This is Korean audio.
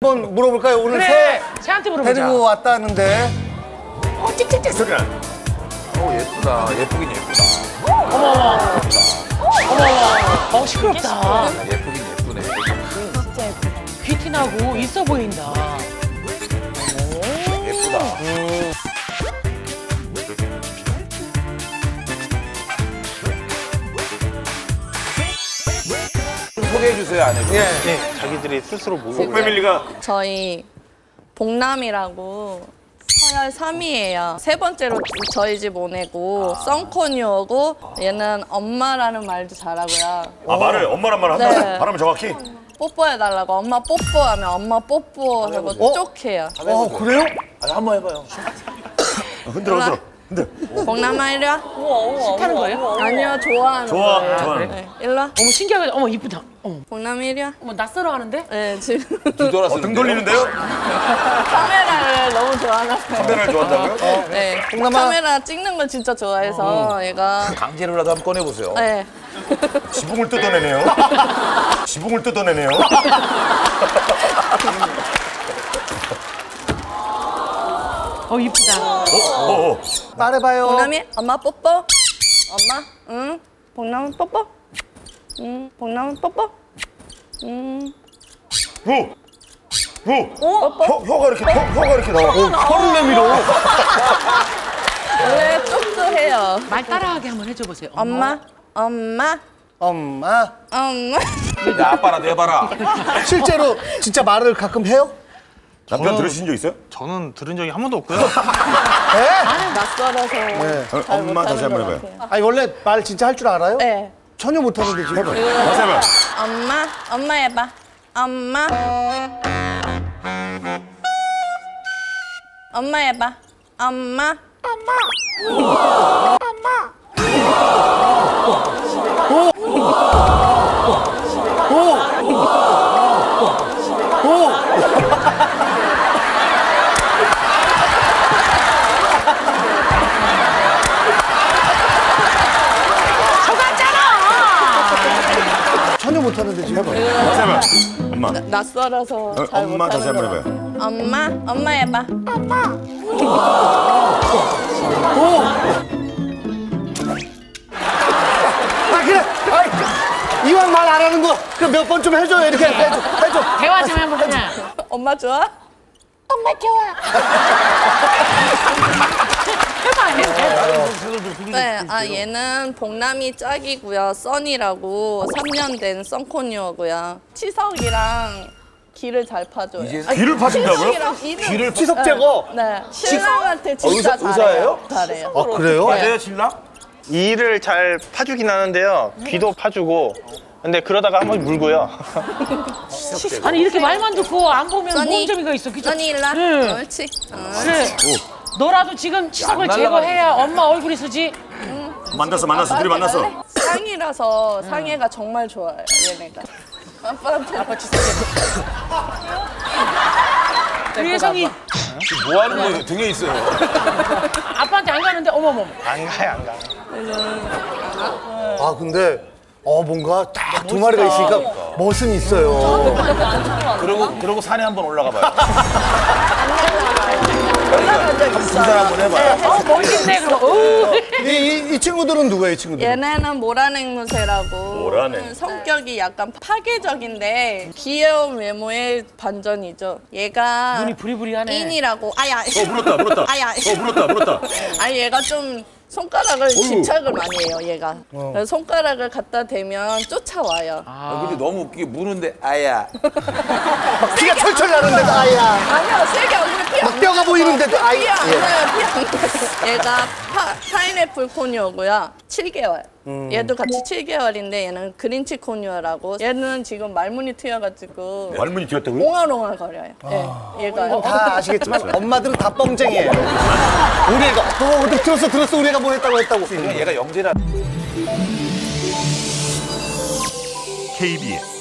한번 물어볼까요? 오늘 그래, 새한테 물어보자. 데리고 왔다는데. 찍찍찍 소리 나. 예쁘다. 예쁘긴 예쁘다. 어머, 시끄럽다. 예쁘긴 예쁘네. 진짜 예쁘다. 귀티나고 있어 보인다. 예쁘다. 소개해 주세요, 아내분. 네, 자기들이 스스로 모으고. 패밀리가 저희 복남이라고 서열 3위예요. 세 번째로 저희 집 오내고 썬코뉴어고 얘는 엄마라는 말도 잘하고요. 아 말을 엄마란 말 한다. 네. 발음을 정확히. 뽀뽀해달라고 엄마 뽀뽀하면 엄마 뽀뽀하고 쪽해요. 그래요? 한번 해봐요. 흔들어 흔들어. 복남아 이리 와. 싫다는 거예요? 아니요 좋아하는 좋아. 거예요. 좋아하는 네, 일로 와. 어머, 신기하게. 어머, 이쁘다. 어머, 복남아 이리 와. 어머, 낯설어 하는데? 네 지금 뒤돌아서 등 돌리는데요? 카메라를 너무 좋아하나 봐요. 카메라를 좋아한다고요? 네 복남아. 카메라 찍는 걸 진짜 좋아해서 얘가 강제로라도 한번 꺼내보세요. 네. 지붕을 뜯어내네요. 지붕을 뜯어내네요. 이쁘다. 말해봐요. 복남이 엄마 뽀뽀. 엄마 응. 복남 뽀뽀. 응. 복남 뽀뽀. 응. 혀가 이렇게 나와. 혀를 내밀어. 원래 쪽도 해요. 말 따라하게 한번 해줘보세요. 엄마. 엄마. 엄마. 야, 아빠라도 해봐라. 실제로 진짜 말을 가끔 해요? 남편 들으신 적 있어요? 저는 들은 적이 한 번도 없고요. 낯설어서 잘 엄마 다시 못하는 한번 것 해봐요. 같아요. 아니 원래 말 진짜 할 줄 알아요? 네. 전혀 못하는데 지금. 다시 해봐요. 엄마 해봐. 엄마. 엄마 해봐. 엄마. 전혀 못하는데 지금. 다시 해봐요. 엄마. 낯설어서 잘 엄마 다시 못하는 한번 것 해봐요. 같아요. 엄마 해봐. 그래. 이왕 말 안 하는 거 그 몇 번 좀 해줘요. 이렇게 해줘. 대화 좀 해봐, 그냥. 엄마 좋아? 엄마 좋아. 네, 얘는 복남이 짝이고요. 써니라고 3년 된 썬코뉴어고요. 치석이랑 귀를 잘 파줘요. 귀를 파준다고요? 귀를 치석 제거. 네, 신랑한테 진짜 의사예요? 잘해요. 아 그래요? 맞아요, 신랑? 이를 잘 파주긴 하는데요. 귀도 파주고. 근데 그러다가 한번 물고요. 아니, 이렇게 말만 듣고 안 보면 써니, 뭔 재미가 있어, 그죠? 써니 일로 와. 응. 옳지. 그래. 너라도 지금 치석을 안 제거해야 엄마 얼굴이 쓰지. 만났어 둘이 만났어. 상이라서 상해가 정말 좋아요, 얘네가. 아빠한테. 아빠 치석. 우리 혜성이 뭐 하는 거예요? 등에 있어요. 아빠한테 안 가는데 어머머. 안 가요, 안 가요. 아 근데 뭔가 딱 두 마리가 있으니까 멋은 있어요. 그러고 산에 한번 올라가 봐요. 올라간 적 있어. 한번 해봐요. 멋있네, 그럼. 이 친구들은 누구예요, 이 친구들? 얘네는 모란앵무새라고 모란앵. 성격이 약간 파괴적인데 귀여운 외모의 반전이죠. 얘가 눈이 부리부리하네. 인이라고 아야 물었다. 아야 물었다. 아니 얘가 좀 손가락을 집착을 많이 해요 얘가. 그래서 손가락을 갖다 대면 쫓아와요. 근데 너무 웃기게 무는데 아야. 피가 철철 나는데도 아야. 아니요 세게 얼굴에 피 안 뼈가 보이는데도 아야. 피 안 나요 피 안 나요. 얘가 파인애플 코뉴어고요. 7개월. 얘도 같이 7개월인데 얘는 그린치 코뉴어라고. 얘는 지금 말문이 트여가지고 말문이 튀었다고요? 옹알옹알 거려요. 네, 얘가. 다 아시겠지만 엄마들은 다 뻥쟁이에요. 우리 애가 어디 들었어 우리 애가 뭐 했다고 얘가 영재라. KBS